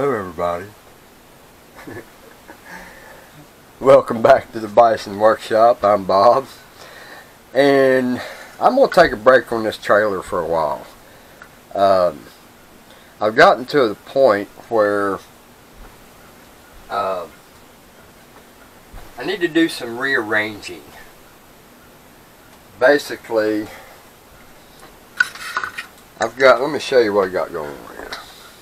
Hello everybody. Welcome back to the Bison Workshop. I'm Bob, and I'm going to take a break on this trailer for a while. I've gotten to the point where I need to do some rearranging. Basically, let me show you what I got going on here.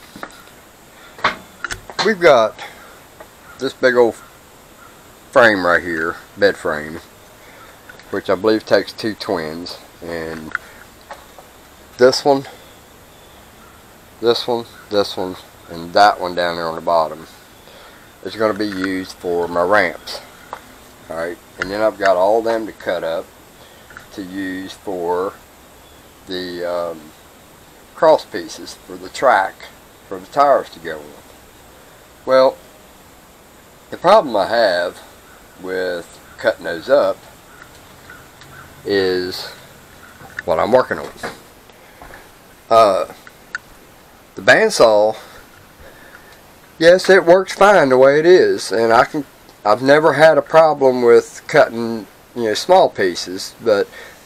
We've got this big old frame right here, bed frame, which I believe takes two twins, and this one, and that one down there on the bottom is going to be used for my ramps. Alright, and then I've got all them to cut up to use for the cross pieces for the track for the tires to go on. Well, the problem I have with cutting those up is what I'm working on. The bandsaw, yes, it works fine the way it is, and I've never had a problem with cutting, small pieces, but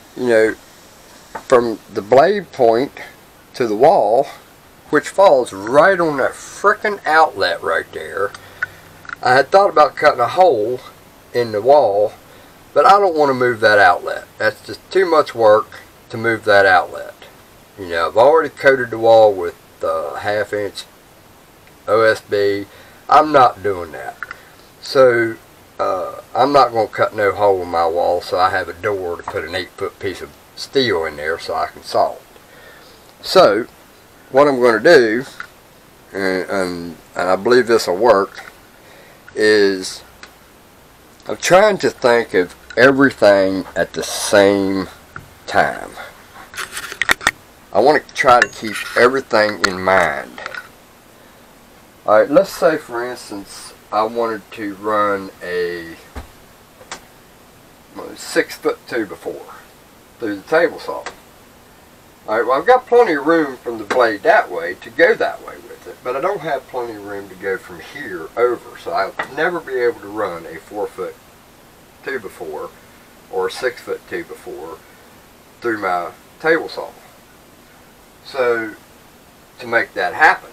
from the blade point to the wall, which falls right on that frickin' outlet right there. I had thought about cutting a hole in the wall, but I don't want to move that outlet. That's just too much work to move that outlet. I've already coated the wall with 1/2 inch OSB. I'm not doing that. So I'm not going to cut no hole in my wall, so I have a door to put an 8-foot piece of steel in there so I can saw it. So what I'm going to do, and I believe this will work, is I'm trying to think of everything at the same time. I want to try to keep everything in mind. Alright, let's say for instance I wanted to run a 6-foot 2x4 through the table saw. Alright, well, I've got plenty of room from the blade that way to go that way with it, but I don't have plenty of room to go from here over, so I'll never be able to run a 4-foot 2x4 or a 6-foot 2x4 through my table saw. So, to make that happen,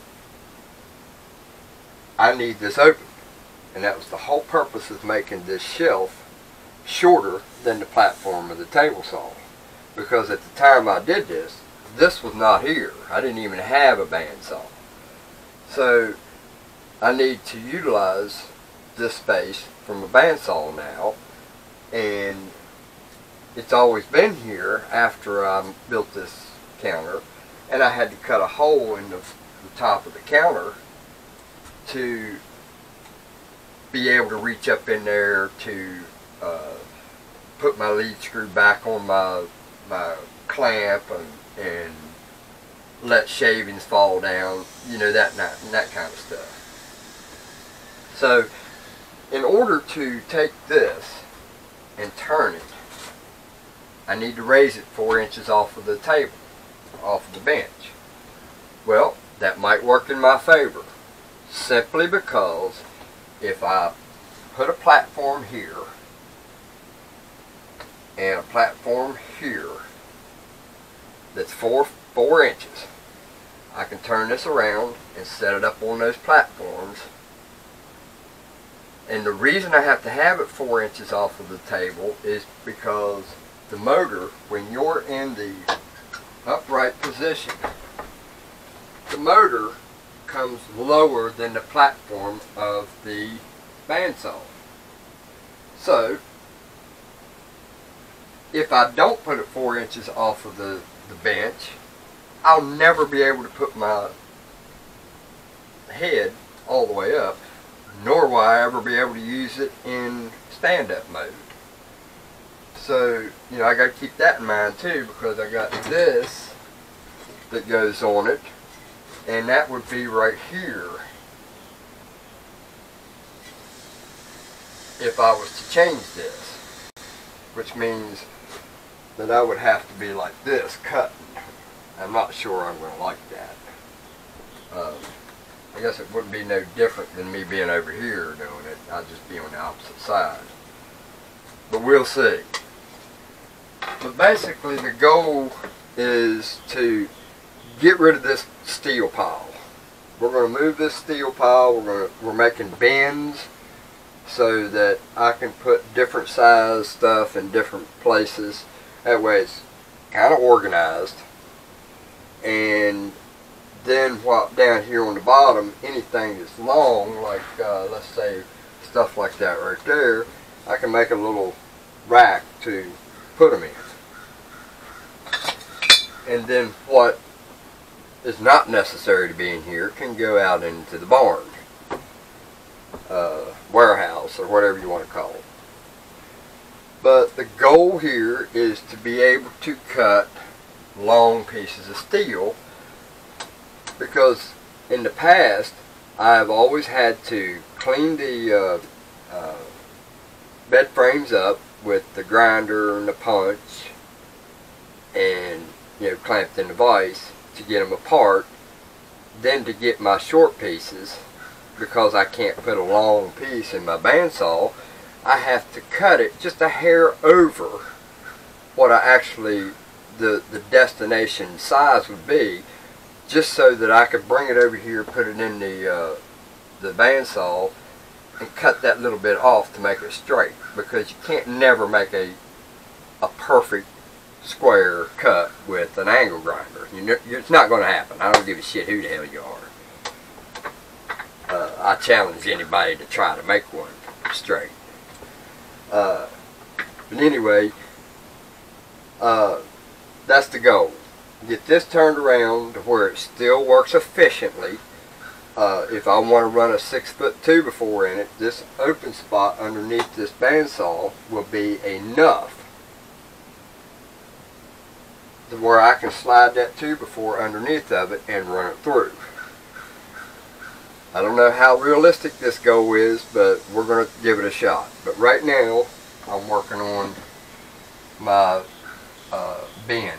I need this open, and that was the whole purpose of making this shelf shorter than the platform of the table saw. Because at the time I did this, this was not here. I didn't even have a bandsaw. So I need to utilize this space from a bandsaw now, and it's always been here after I built this counter, and I had to cut a hole in the top of the counter to be able to reach up in there to put my lead screw back on my clamp and let shavings fall down, that kind of stuff. So in order to take this and turn it, I need to raise it 4 inches off of the table, off of the bench. Well, that might work in my favor, simply because if I put a platform here and a platform here that's 4 inches, I can turn this around and set it up on those platforms. And the reason I have to have it 4 inches off of the table is because the motor, when you're in the upright position, the motor comes lower than the platform of the bandsaw. So if I don't put it 4 inches off of the bench, I'll never be able to put my head all the way up, nor will I ever be able to use it in stand-up mode. So, I got to keep that in mind too, because I got this that goes on it, and that would be right here if I was to change this, which means that I would have to be like this, cutting. I'm not sure I'm going to like that. I guess it wouldn't be no different than me being over here doing it. I'd just be on the opposite side. But we'll see. But basically the goal is to get rid of this steel pile. We're going to move this steel pile. We're making bins so that I can put different size stuff in different places. That way it's kind of organized. And then what down here on the bottom, anything that's long, like let's say stuff like that right there, I can make a little rack to put them in. And then what is not necessary to be in here can go out into the barn, warehouse, or whatever you want to call it. But the goal here is to be able to cut long pieces of steel, because in the past I've always had to clean the bed frames up with the grinder and the punch and, you know, clamped in the vise to get them apart. Then to get my short pieces, because I can't put a long piece in my bandsaw, I have to cut it just a hair over what I actually, the destination size would be, just so that I could bring it over here, put it in the bandsaw, and cut that little bit off to make it straight. Because you can't never make a perfect square cut with an angle grinder. It's not going to happen. I don't give a shit who the hell you are. I challenge anybody to try to make one straight. But anyway, that's the goal. Get this turned around to where it still works efficiently. If I want to run a 6'2" 2x4 in it, this open spot underneath this bandsaw will be enough to where I can slide that 2x4 underneath of it and run it through. I don't know how realistic this goal is, but we're going to give it a shot. But right now, I'm working on my bins.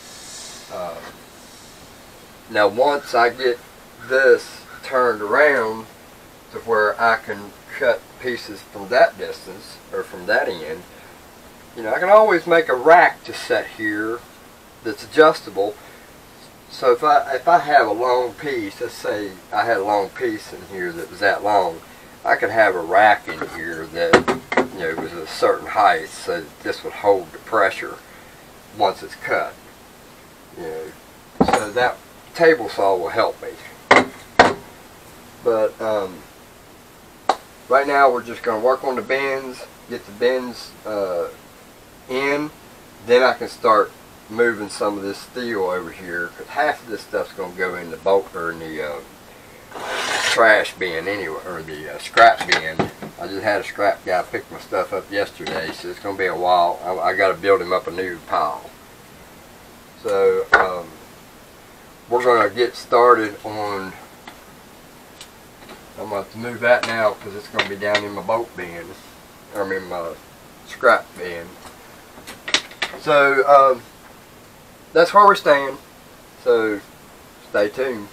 Now once I get this turned around to where I can cut pieces from that distance, or from that end, you know, I can always make a rack to set here that's adjustable. So if I have a long piece, let's say I had a long piece in here that was that long, I could have a rack in here that, you know, was a certain height, so that this would hold the pressure once it's cut. You know, so that table saw will help me. But right now we're just going to work on the bends, get the bends in, then I can start moving some of this steel over here, because half of this stuff's going to go in the bulk, or in the trash bin anyway, or the scrap bin. I just had a scrap guy pick my stuff up yesterday, so it's going to be a while. I got to build him up a new pile. So we're going to get started on, I'm going to have to move that now because it's going to be down in my bulk bin, I mean my scrap bin. So that's where we're staying, so stay tuned.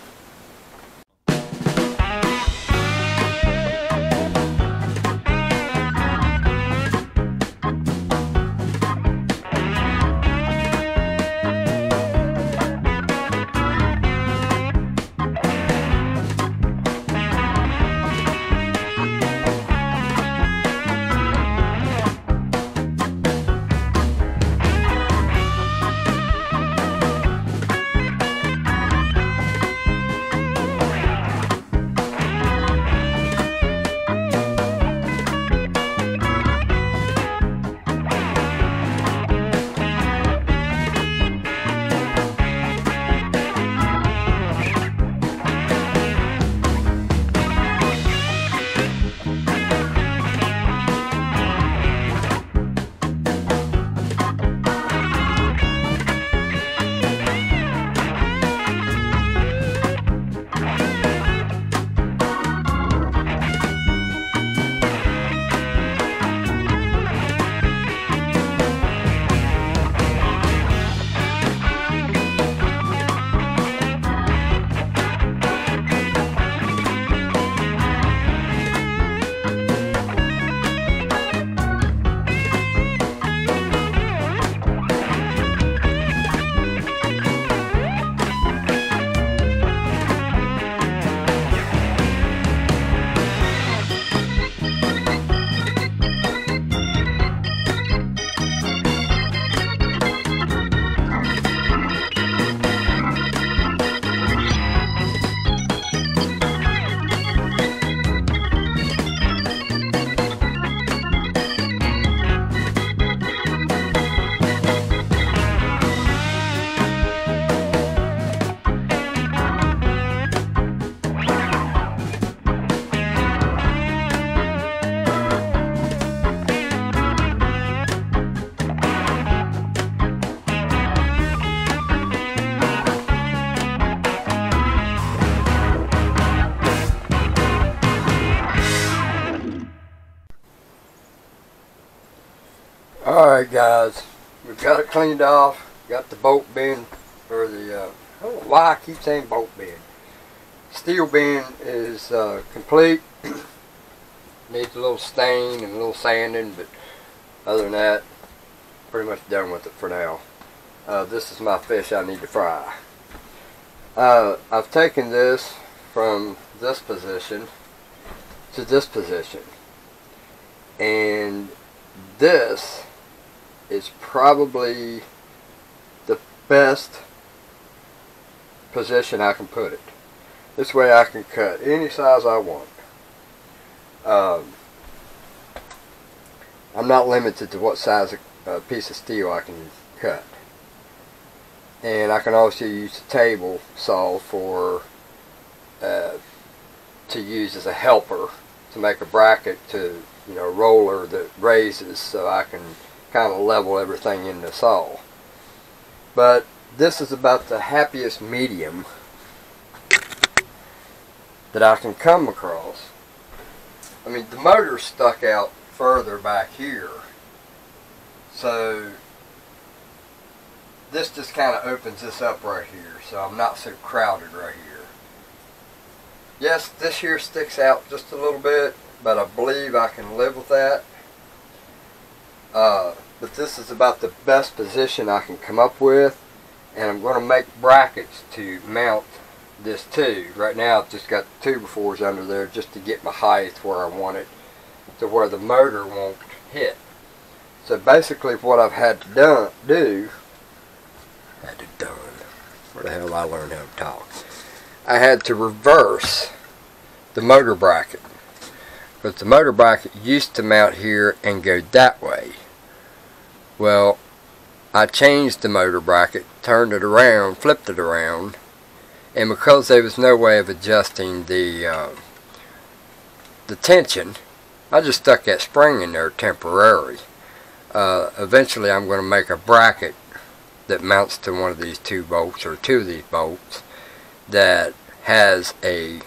Alright guys, we've got it cleaned off, got the bolt bin, or the, I don't know why I keep saying bolt bin. Steel bin is complete. Needs a little stain and a little sanding, but other than that, pretty much done with it for now. This is my fish I need to fry. I've taken this from this position to this position, and this is probably the best position I can put it. This way I can cut any size I want. I'm not limited to what size piece of steel I can cut. And I can also use the table saw for to use as a helper to make a bracket to, you know, roller that raises, so I can kind of level everything in the saw. But this is about the happiest medium that I can come across. I mean, the motor stuck out further back here, so this just kind of opens this up right here, so I'm not so crowded right here. Yes, this here sticks out just a little bit, but I believe I can live with that. But this is about the best position I can come up with, and I'm going to make brackets to mount this to. Right now I've just got 2x4s under there just to get my height where I want it, to where the motor won't hit. So basically what I've had to do, where the hell I learned how to talk, I had to reverse the motor bracket, because the motor bracket used to mount here and go that way. Well, I changed the motor bracket, turned it around, flipped it around, and because there was no way of adjusting the tension, I just stuck that spring in there temporarily. Eventually I'm going to make a bracket that mounts to one of these 2 bolts, or 2 of these bolts, that has a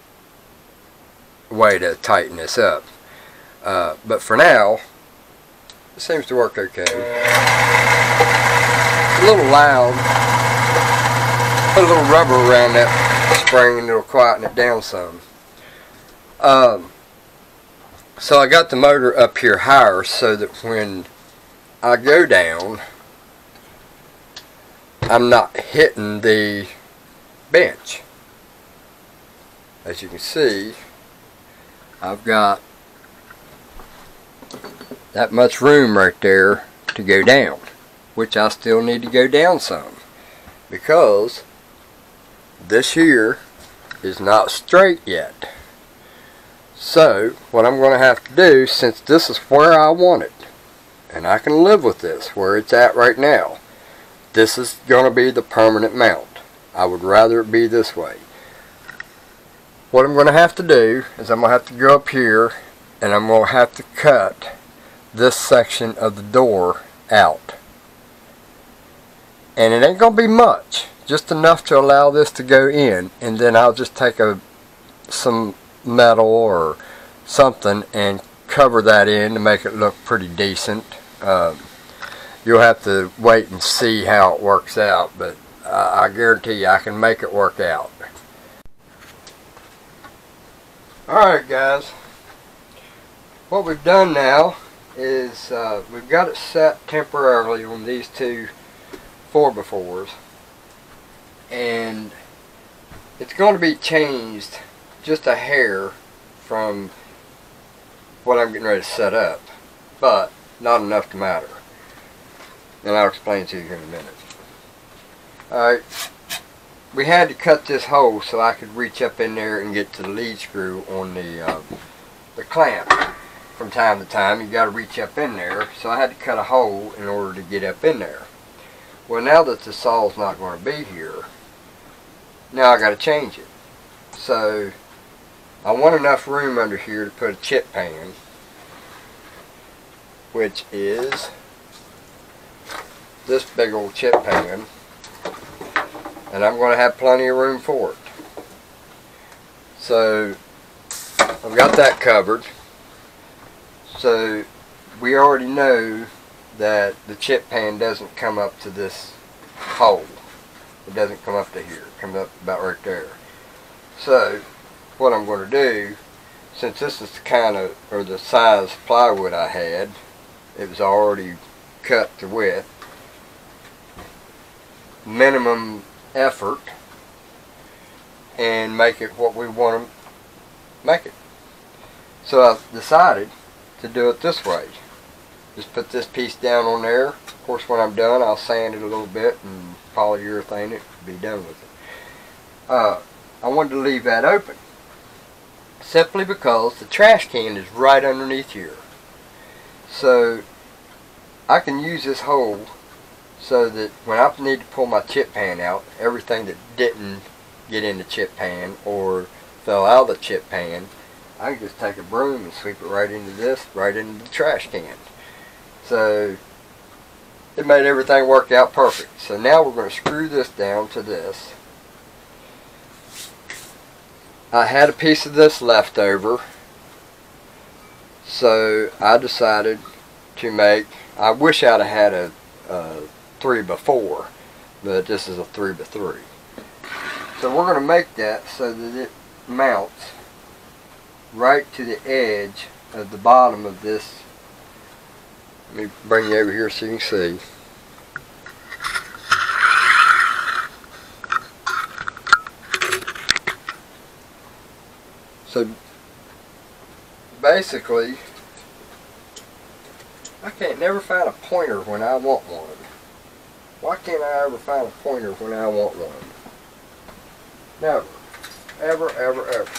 way to tighten this up. But for now, it seems to work okay. It's a little loud. Put a little rubber around that spring and it'll quieten it down some. So I got the motor up here higher so that when I go down, I'm not hitting the bench. As you can see, I've got that much room right there to go down, which I still need to go down some, because this here is not straight yet. So what I'm going to have to do, since this is where I want it, and I can live with this where it's at right now, this is going to be the permanent mount. I would rather it be this way. What I'm going to have to do is I'm going to have to go up here and I'm going to have to cut this section of the door out. And it ain't going to be much, just enough to allow this to go in, and then I'll just take some metal or something and cover that in to make it look pretty decent. You'll have to wait and see how it works out, but I guarantee you I can make it work out. Alright guys, what we've done now is we've got it set temporarily on these 2 4x4s, and it's going to be changed just a hair from what I'm getting ready to set up, but not enough to matter, and I'll explain to you here in a minute. Alright, we had to cut this hole so I could reach up in there and get to the lead screw on the clamp. From time to time you got to reach up in there, so I had to cut a hole in order to get up in there. Well, now that the saw's not going to be here, now I got to change it. So I want enough room under here to put a chip pan, which is this big old chip pan, and I'm going to have plenty of room for it. So I've got that covered. So we already know that the chip pan doesn't come up to this hole. It doesn't come up to here. It comes up about right there. So what I'm going to do, since this is the kind of, or the size plywood I had, it was already cut to width, minimum effort, and make it what we want to make it. So I decided to do it this way. Just put this piece down on there. Of course, when I'm done, I'll sand it a little bit and polyurethane it and be done with it. I wanted to leave that open simply because the trash can is right underneath here. So I can use this hole so that when I need to pull my chip pan out, everything that didn't get in the chip pan or fell out of the chip pan, I can just take a broom and sweep it right into this, right into the trash can. So it made everything work out perfect. So now we're going to screw this down to this. I had a piece of this left over, so I decided to make, I wish I'd have had a 3x4, but this is a 3x3. So we're going to make that so that it mounts right to the edge of the bottom of this. Let me bring you over here so you can see. So basically, I can't never find a pointer when I want one. Why can't I ever find a pointer when I want one? Never. Ever, ever, ever.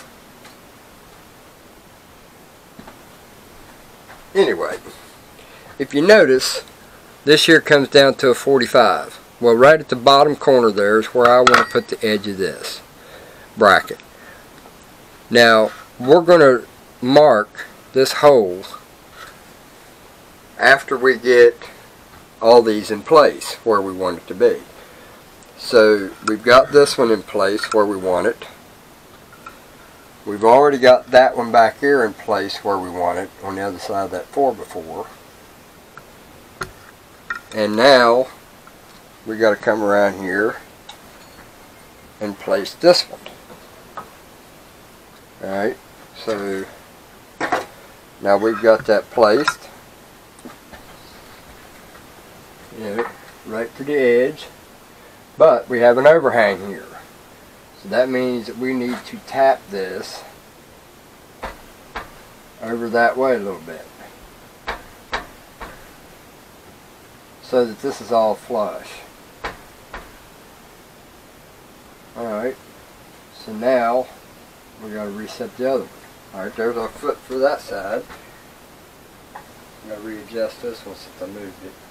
Anyway, if you notice, this here comes down to a 45. Well, right at the bottom corner there is where I want to put the edge of this bracket. Now, we're going to mark this hole after we get all these in place where we want it to be. So, we've got this one in place where we want it. We've already got that one back here in place where we want it on the other side of that 4x4. And now, we got to come around here and place this one. Alright, so now we've got that placed, right to the edge, but we have an overhang here. So that means that we need to tap this over that way a little bit so that this is all flush. Alright, so now we got to reset the other one. Alright, there's our foot for that side. I'm going to readjust this one since I moved it.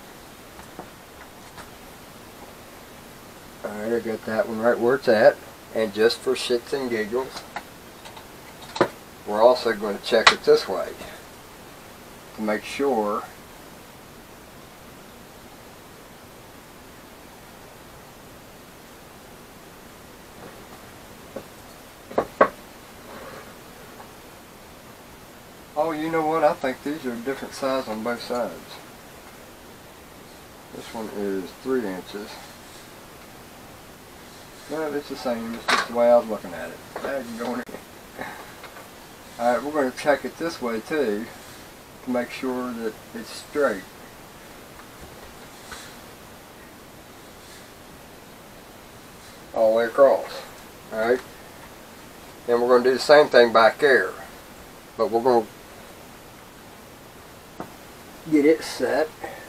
Alright, I got that one right where it's at. And just for shits and giggles, we're also going to check it this way to make sure oh, you know what? I think these are different size on both sides. This one is 3 inches. No, it's the same. It's just the way I was looking at it. Now you can go in here. Alright, we're going to check it this way too to make sure that it's straight. All the way across. Alright. Then we're going to do the same thing back there. But we're going to get it set.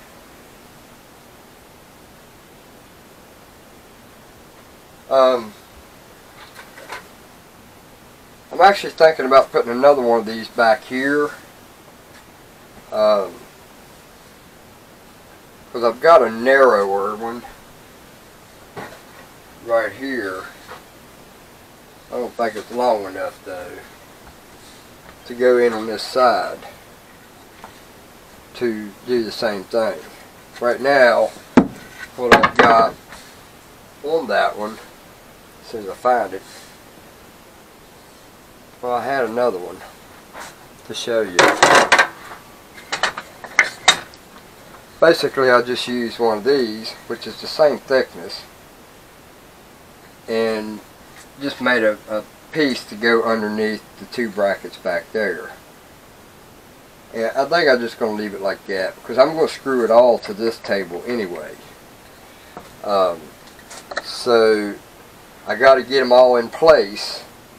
I'm actually thinking about putting another one of these back here. Because I've got a narrower one right here. I don't think it's long enough though to go in on this side to do the same thing. Right now, what I've got on that one, as soon as I find it, well, I had another one to show you. basically I just used one of these, which is the same thickness, and just made a piece to go underneath the two brackets back there. And I think I'm just going to leave it like that because I'm going to screw it all to this table anyway. So I got to get them all in place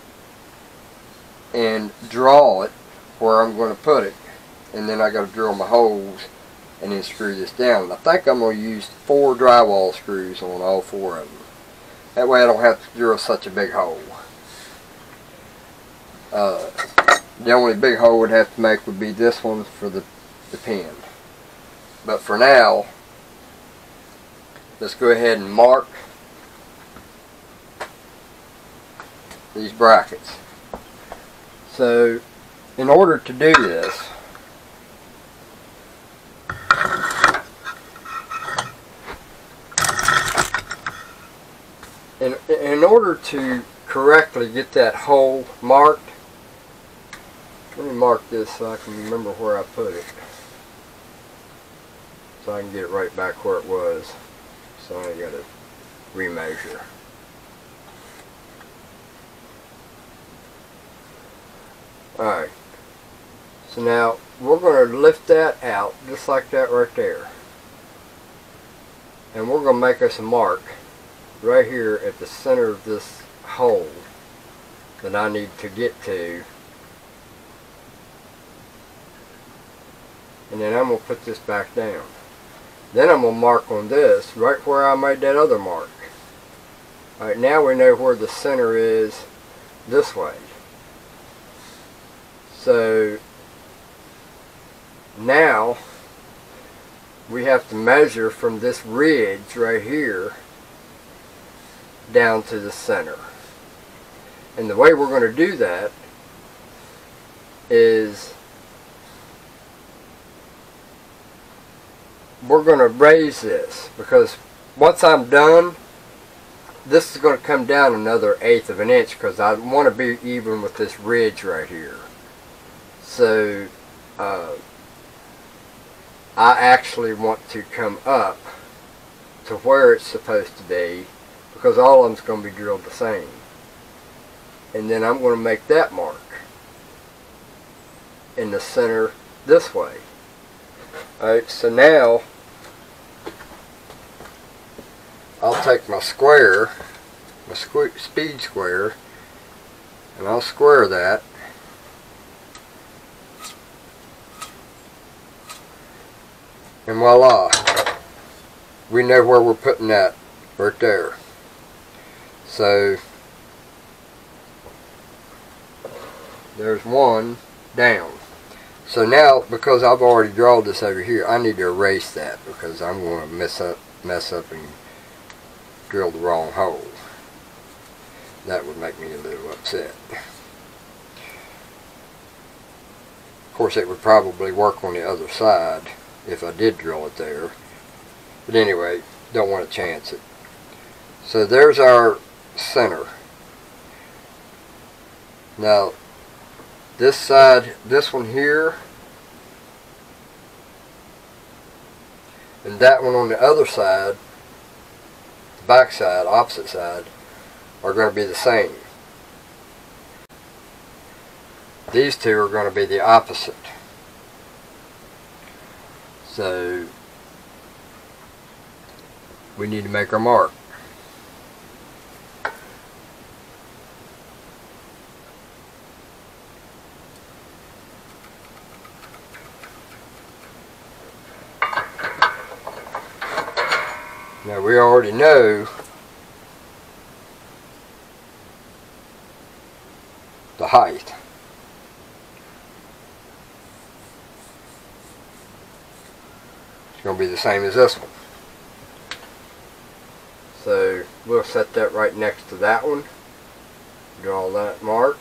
and draw it where I'm going to put it, and then I got to drill my holes and then screw this down. And I think I'm going to use 4 drywall screws on all 4 of them. That way I don't have to drill such a big hole. The only big hole we'd have to make would be this one for the pin. But for now, let's go ahead and mark these brackets. So in order to do this, in order to correctly get that hole marked, let me mark this so I can remember where I put it, so I can get it right back where it was, so I ain't got to remeasure. Alright, so now we're going to lift that out just like that right there, and we're going to make us a mark right here at the center of this hole that I need to get to, and then I'm going to put this back down. Then I'm going to mark on this right where I made that other mark. Alright, now we know where the center is this way. So now we have to measure from this ridge right here down to the center. And the way we're going to do that is we're going to raise this, because once I'm done, this is going to come down another 1/8 of an inch because I want to be even with this ridge right here. So I actually want to come up to where it's supposed to be, because all of them's going to be drilled the same. And then I'm going to make that mark in the center this way. Alright, so now I'll take my square, my speed square, and I'll square that. And voila, we know where we're putting that right there. So there's one down. So now, because I've already drawn this over here, I need to erase that because I'm going to mess up and drill the wrong hole. That would make me a little upset. Of course, it would probably work on the other side if I did drill it there. But anyway, don't want to chance it. So there's our center. Now, this side, this one here, and that one on the other side, the back side, opposite side, are going to be the same. These two are going to be the opposite. So we need to make our mark. Now we already know the height. It's going to be the same as this one. So we'll set that right next to that one. Draw that mark.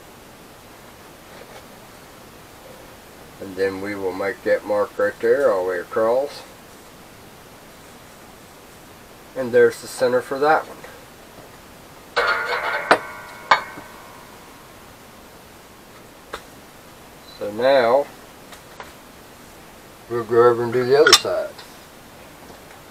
And then we will make that mark right there all the way across. And there's the center for that one. So now we'll go over and do the other side.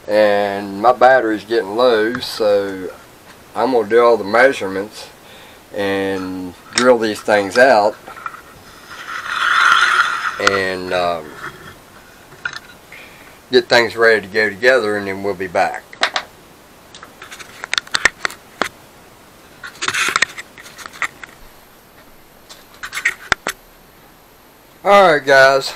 and my battery's getting low, so I'm going to do all the measurements and drill these things out and get things ready to go together, and then we'll be back. Alright guys,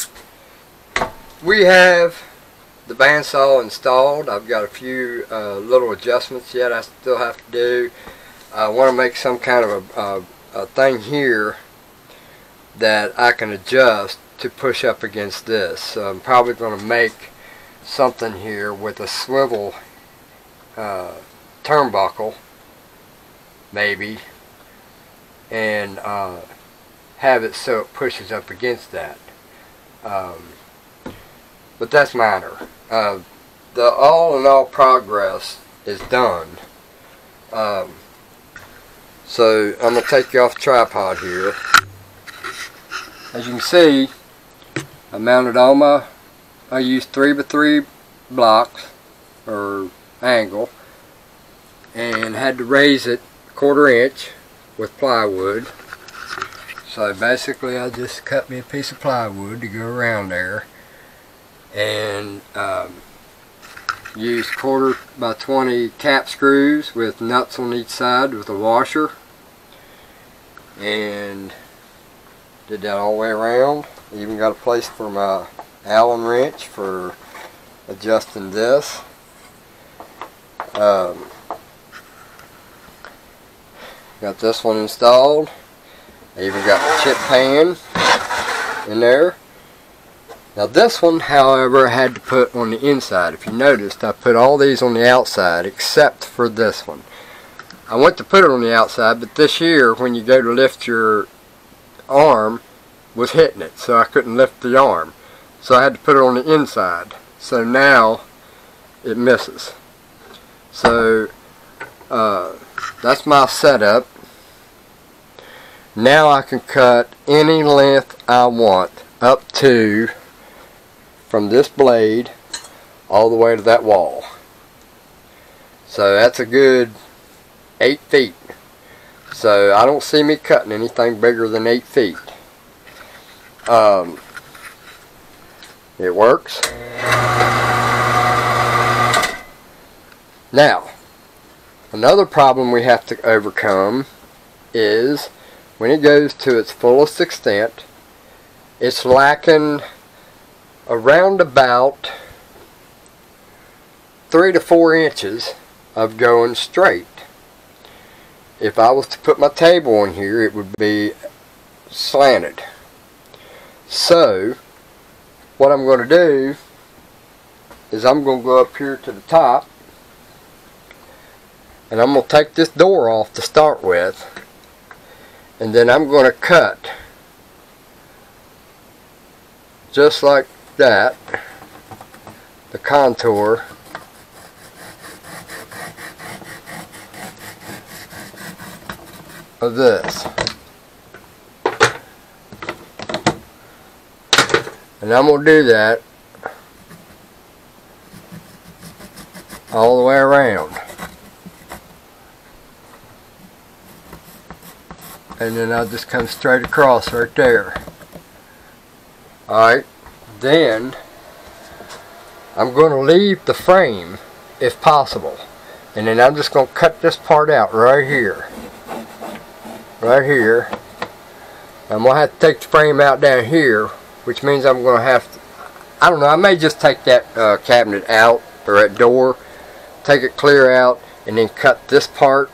we have the bandsaw installed. I've got a few little adjustments yet I still have to do. I want to make some kind of a thing here that I can adjust to push up against this. So I'm probably going to make something here with a swivel turnbuckle maybe, and have it so it pushes up against that. But that's minor. The all in all progress is done. So I'm going to take you off the tripod here. As you can see, I mounted all my, I used 3x3 blocks or angle, and had to raise it 1/4 inch with plywood. So basically I just cut me a piece of plywood to go around there, and used 1/4x20 cap screws with nuts on each side with a washer, and did that all the way around. Even got a place for my Allen wrench for adjusting this. Got this one installed. I even got the chip pan in there. Now this one, however, I had to put on the inside. If you noticed, I put all these on the outside except for this one. I went to put it on the outside, but this here, when you go to lift your arm, was hitting it, so I couldn't lift the arm. So I had to put it on the inside. So now it misses. So that's my setup. Now I can cut any length I want up to, from this blade all the way to that wall. So that's a good 8 feet. So I don't see me cutting anything bigger than 8 feet. It works. Now, another problem we have to overcome is when it goes to its fullest extent, it's lacking around about 3 to 4 inches of going straight. If I was to put my table on here, it would be slanted. So what I'm going to do is I'm going to go up here to the top, and I'm going to take this door off to start with, and then I'm going to cut just like that the contour of this, and I'm going to do that all the way around, and then I'll just come straight across right there. Alright, then I'm going to leave the frame if possible, and then I'm just going to cut this part out right here. Right here. I'm going to have to take the frame out down here, which means I'm going to have to, I don't know, I may just take that cabinet out, or that door, take it clear out, and then cut this part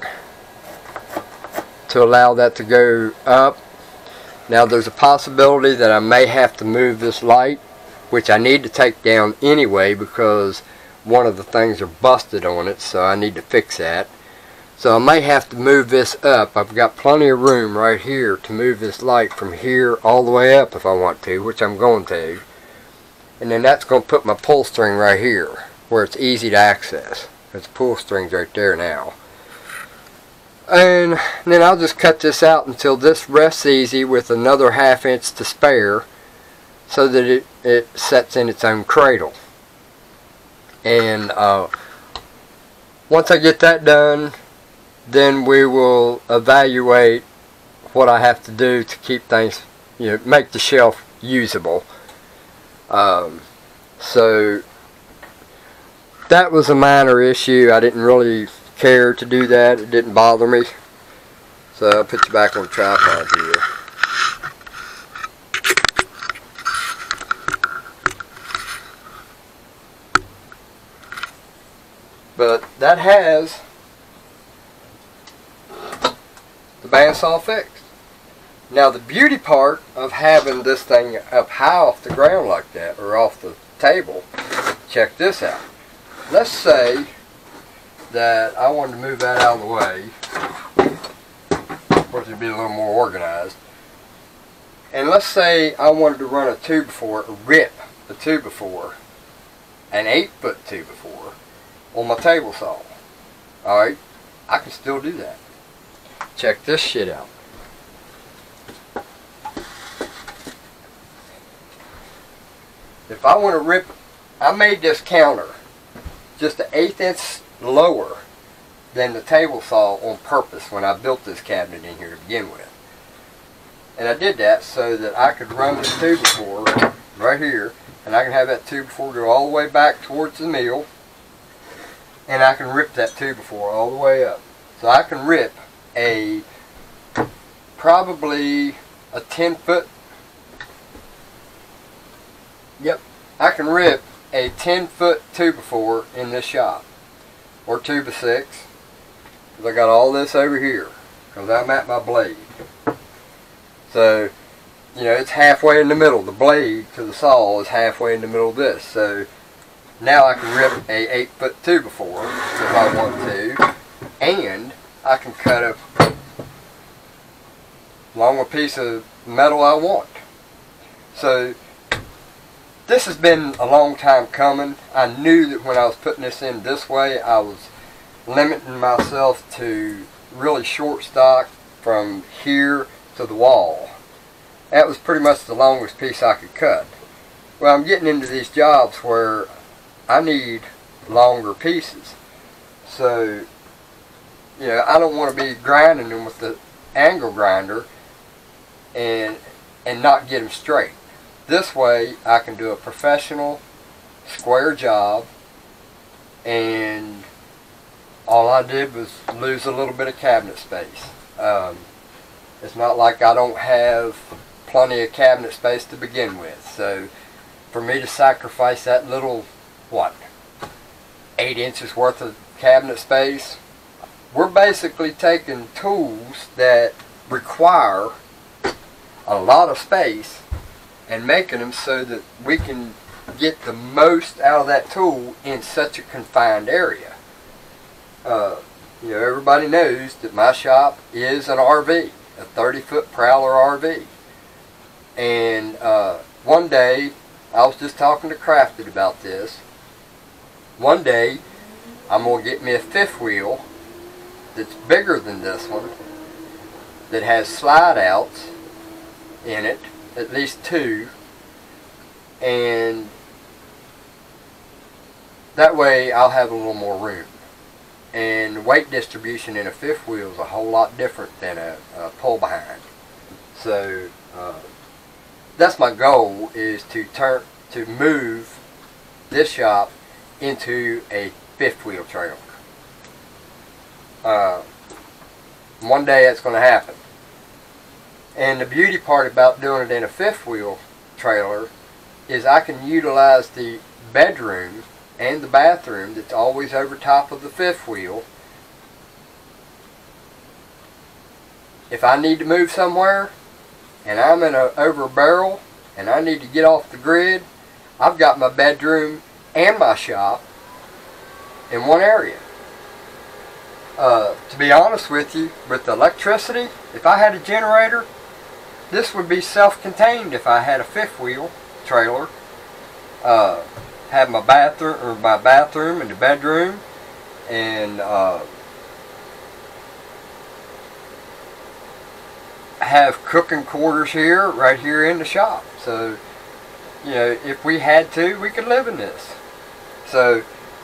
to allow that to go up. Now there's a possibility that I may have to move this light, which I need to take down anyway because one of the things are busted on it, so I need to fix that. So I may have to move this up. I've got plenty of room right here to move this light from here all the way up if I want to, which I'm going to. And then that's going to put my pull string right here where it's easy to access. There's pull strings right there now. And then I'll just cut this out until this rests easy with another 1/2 inch to spare, so that it sets in its own cradle. And once I get that done, then we will evaluate what I have to do to keep things, make the shelf usable. So that was a minor issue. I didn't really care to do that. It didn't bother me. So I'll put you back on the tripod here. But that has the bandsaw fixed. Now the beauty part of having this thing up high off the ground like that, or off the table, check this out. Let's say that I wanted to move that out of the way. Of course, it'd be a little more organized. And let's say I wanted to run a 2x4, or rip a 2x4, an 8-foot 2x4 on my table saw. Alright, I can still do that. Check this shit out. If I want to rip, I made this counter just an 1/8 inch lower than the table saw on purpose when I built this cabinet in here to begin with. And I did that so that I could run the 2x4 right here, and I can have that 2x4 go all the way back towards the mill, and I can rip that 2x4 all the way up. So I can rip probably a 10-foot, yep, I can rip a 10-foot 2x4 in this shop, or 2x6, because I got all this over here, because I'm at my blade. So, it's halfway in the middle. The blade to the saw is halfway in the middle of this. So, now I can rip a 8-foot 2x4 if I want to, and I can cut a long piece of metal I want. So, this has been a long time coming. I knew that when I was putting this in this way, I was limiting myself to really short stock from here to the wall. That was pretty much the longest piece I could cut. Well, I'm getting into these jobs where I need longer pieces. So, I don't want to be grinding them with the angle grinder and not get them straight. This way I can do a professional square job, and all I did was lose a little bit of cabinet space. It's not like I don't have plenty of cabinet space to begin with. So for me to sacrifice that little, 8 inches worth of cabinet space, we're basically taking tools that require a lot of space and making them so that we can get the most out of that tool in such a confined area. Everybody knows that my shop is an RV, a 30-foot Prowler RV. And one day, I was just talking to Crafted about this. One day, I'm going to get me a fifth wheel that's bigger than this one, that has slide outs in it, at least 2, and that way I'll have a little more room. And weight distribution in a fifth wheel is a whole lot different than a pull behind. So that's my goal, is to move this shop into a fifth wheel trailer. One day that's going to happen. And the beauty part about doing it in a fifth wheel trailer is I can utilize the bedroom and the bathroom that's always over top of the fifth wheel. If I need to move somewhere and I'm over a barrel and I need to get off the grid, I've got my bedroom and my shop in one area. To be honest with you, with the electricity, if I had a generator, this would be self-contained if I had a fifth wheel trailer. Have my bathroom and the bedroom, and have cooking quarters here, right here in the shop. So, if we had to, we could live in this. So,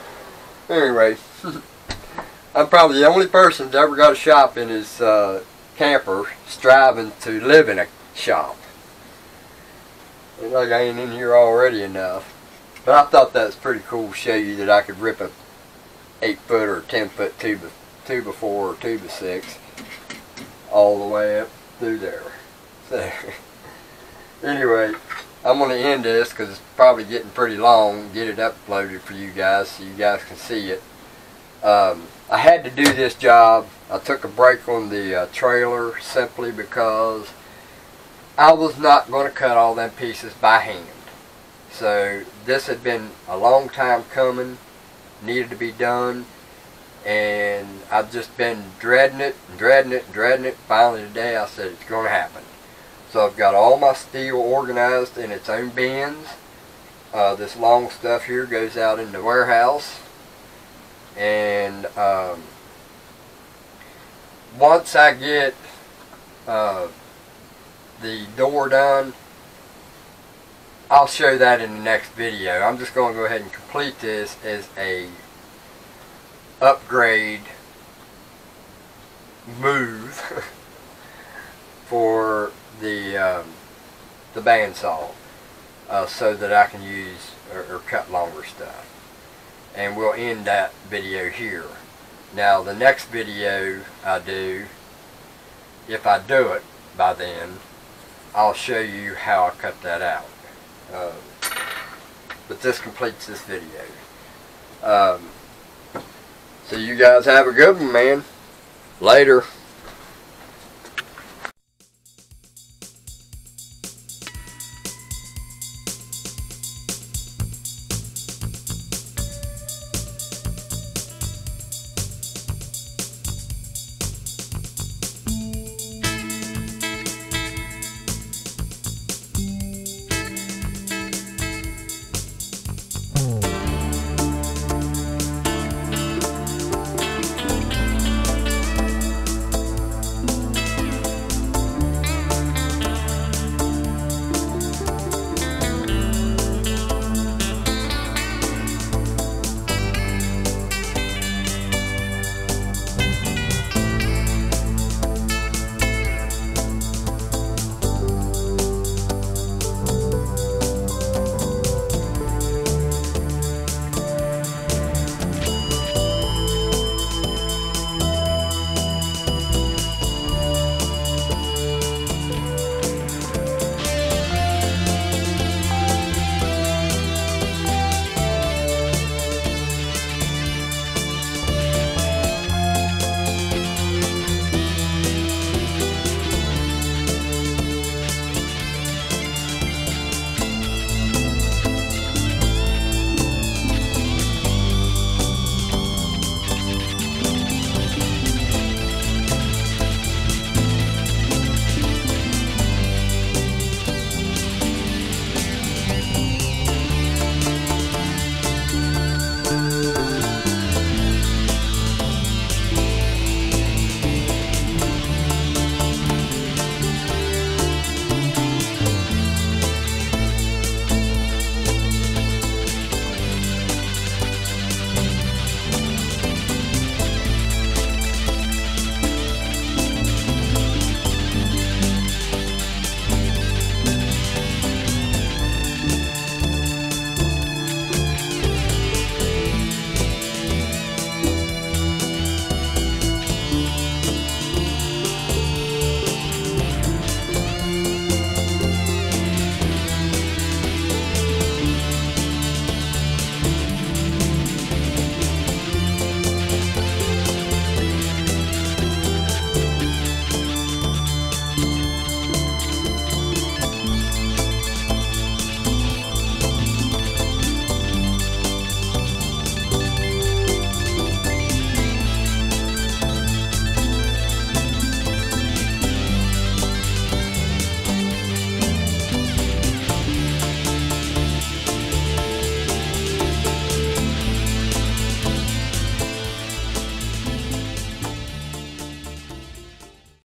Anyway, I'm probably the only person that's ever got a shop in his camper striving to live in a shop. It's like I ain't in here already enough. But I thought that was pretty cool to show you that I could rip a 8-foot or 10-foot 2x4 or 2x6 all the way up through there. So anyway, I'm going to end this because it's probably getting pretty long. Get it uploaded for you guys so you guys can see it. I had to do this job. I took a break on the trailer simply because I was not going to cut all them pieces by hand. So this had been a long time coming, needed to be done, and I've just been dreading it and dreading it and dreading it. Finally today I said it's going to happen. So I've got all my steel organized in its own bins. This long stuff here goes out in the warehouse, and once I get the door done, I'll show that in the next video. I'm just going to go ahead and complete this as a upgrade move for the bandsaw, so that I can use or cut longer stuff. And we'll end that video here. Now the next video I do, if I do it by then, I'll show you how I cut that out. But this completes this video. So you guys have a good one, man. Later.